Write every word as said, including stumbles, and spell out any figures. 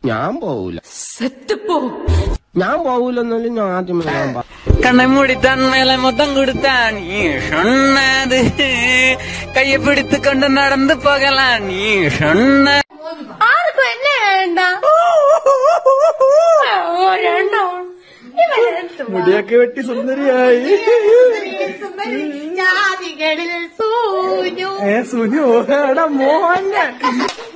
ഞാൻ പോവൂല. സെറ്റപ്പോ ഞാൻ പോവൂലെന്നല്ല ഞാൻ ആദ്യമേ ഞാൻ കണ്ണை மூடி தன் மேல மொத்தம் கொடுத்தான் நீ சொன்னது கையை பிடித்து கொண்டு நடந்து போகலாம் நீ சொன்ன ആർക്കും എന്നെ വേണ്ട. മുടിയൊക്കെ വെട്ടി സുന്ദരിയായി. ജാതികളിൽ സൂനു ഏ സുനു മോഹന്റെ